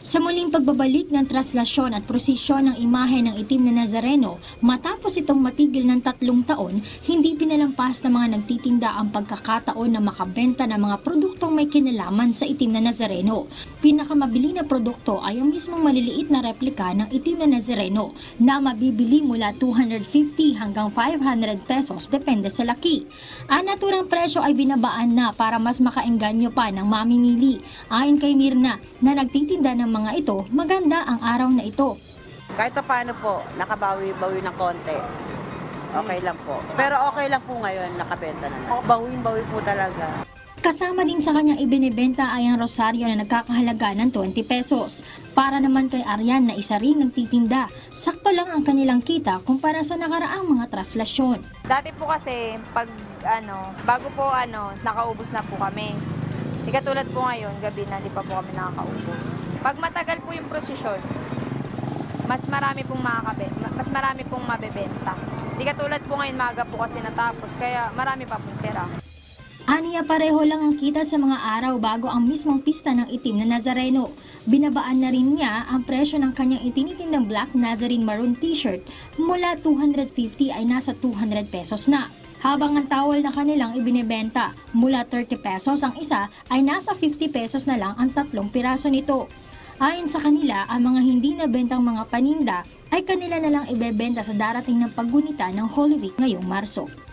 Sa muling pagbabalik ng traslasyon at prosesyon ng imahe ng itim na Nazareno, matapos itong matigil ng 3 taon, hindi pinalampas ng mga nagtitinda ang pagkakataon na makabenta ng mga produktong may kinalaman sa itim na Nazareno. Pinakamabili na produkto ay ang mismong maliliit na replika ng itim na Nazareno na mabibili mula 250 hanggang 500 pesos depende sa laki. Ang naturang presyo ay binabaan na para mas makaengganyo pa ng mamimili. Ayon kay Mirna na nagtitinda ng mga ito, maganda ang araw na ito. Kahit pa paano po, nakabawi-bawi ng konti. Okay lang po. Pero okay lang po ngayon, nakabenta na. Bawing-bawi po talaga. Kasama din sa kanyang ibinibenta ay ang rosaryo na nagkakahalaga ng 20 pesos. Para naman kay Arian na isa rin nagtitinda, sakto lang ang kanilang kita kumpara sa nakaraang mga traslasyon. Dati po kasi, bago po nakaubos na po kami. Di katulad po ngayon, gabi na, di pa po kami nakakaubos. Pag matagal po yung prosesyon, mas marami pong mabebenta. Di katulad po ngayon, maaga po kasi natapos, kaya marami pa pong tira. Aniya pareho lang ang kita sa mga araw bago ang mismong pista ng itim na Nazareno. Binabaan na rin niya ang presyo ng kanyang itinitindang Black Nazarene Maroon t-shirt mula 250 ay nasa 200 pesos na. Habang ang towel na kanilang ibinebenta mula 30 pesos ang isa ay nasa 50 pesos na lang ang 3 piraso nito. Ayon sa kanila, ang mga hindi nabentang mga paninda ay kanila na lang ibebenta sa darating ng paggunita ng Holy Week ngayong Marso.